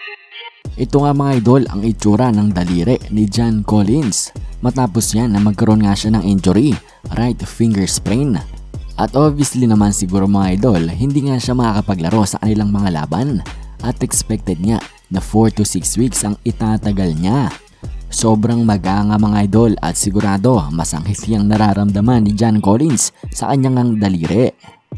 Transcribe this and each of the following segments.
Ito nga mga idol ang itsura ng daliri ni John Collins. Matapos yan na magkaroon nga siya ng injury, right finger sprain. At obviously naman siguro mga idol, hindi nga siya makakapaglaro sa kanilang mga laban. At expected niya na 4 to 6 weeks ang itatagal niya. Sobrang maganga mga idol at sigurado masangkit siyang nararamdaman ni John Collins sa kanyang daliri.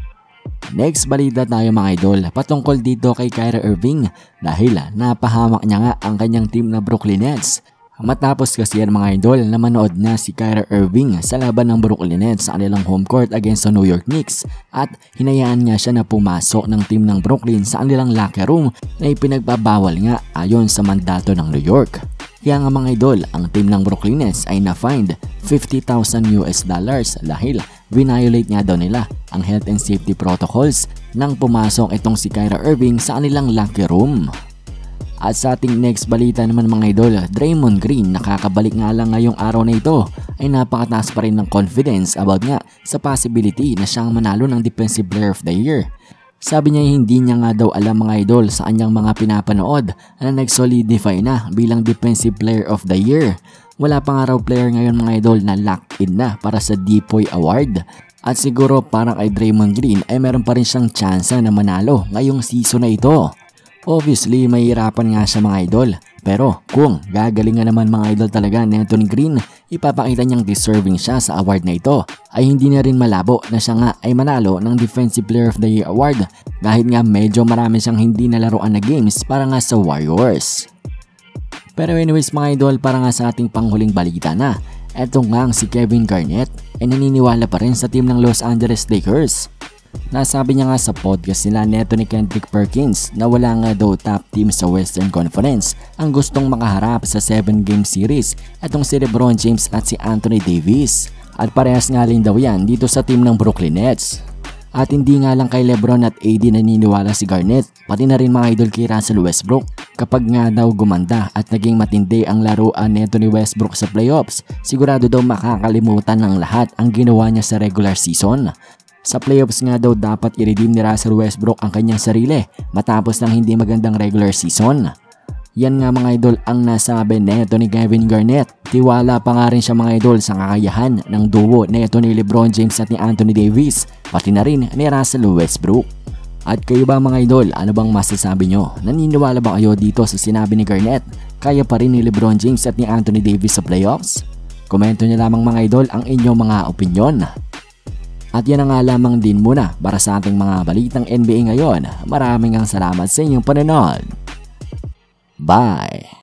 Next balita tayo mga idol patungkol dito kay Kyrie Irving dahil napahamak niya nga ang kanyang team na Brooklyn Nets. Matapos kasi yan mga idol na manood na si Kyrie Irving sa laban ng Brooklyn Nets sa kanilang home court against sa New York Knicks at hinayaan niya siya na pumasok ng team ng Brooklyn sa kanilang locker room na ipinagbabawal nga ayon sa mandato ng New York. Kaya nga mga idol, ang team ng Brooklyn Nets ay na-fined $50,000 dahil violate nga daw nila ang health and safety protocols nang pumasok itong si Kyrie Irving sa kanilang locker room. At sa ating next balita naman mga idol, Draymond Green nakakabalik nga lang ngayong araw na ito ay napakataas pa rin ng confidence about nga sa possibility na siyang manalo ng Defensive Player of the Year. Sabi niya hindi niya nga daw alam mga idol sa kanyang mga pinapanood na nag-solidify na bilang Defensive Player of the Year. Wala pa nga raw player ngayon mga idol na locked in na para sa DPOY Award. At siguro para kay Draymond Green ay meron pa rin siyang tsansa na manalo ngayong season na ito. Obviously mahihirapan nga siya mga idol, pero kung gagalingan naman mga idol talaga ni Anthony Green, ipapakita niyang deserving siya sa award na ito, ay hindi na rin malabo na siya nga ay manalo ng Defensive Player of the Year award kahit nga medyo marami siyang hindi nalaroan na games para nga sa Warriors. Pero anyways mga idol, para nga sa ating panghuling balita na, eto nga si Kevin Garnett ay naniniwala pa rin sa team ng Los Angeles Lakers. Nasabi niya nga sa podcast nila neto ni Kendrick Perkins na wala nga daw top team sa Western Conference ang gustong makaharap sa 7-game series atong si LeBron James at si Anthony Davis. At parehas nga rin daw yan dito sa team ng Brooklyn Nets. At hindi nga lang kay LeBron at AD naniniwala si Garnett, pati na rin mga idol kay Russell Westbrook. Kapag nga daw gumanda at naging matindi ang laruan neto ni Westbrook sa playoffs, sigurado daw makakalimutan ng lahat ang ginawa niya sa regular season. Sa playoffs nga daw dapat i-redeem ni Russell Westbrook ang kanyang sarili matapos ng hindi magandang regular season. Yan nga mga idol ang nasabi neto ni Kevin Garnett. Tiwala pa nga rin siya mga idol sa kakayahan ng duo neto ni LeBron James at ni Anthony Davis, pati na rin ni Russell Westbrook. At kayo ba mga idol, ano bang masasabi nyo? Naniniwala ba kayo dito sa sinabi ni Garnett? Kaya pa rin ni LeBron James at ni Anthony Davis sa playoffs? Komento nyo lamang mga idol ang inyong mga opinyon. At yan nga lamang din muna para sa ating mga balitang NBA ngayon. Maraming salamat sa inyong panonood. Bye!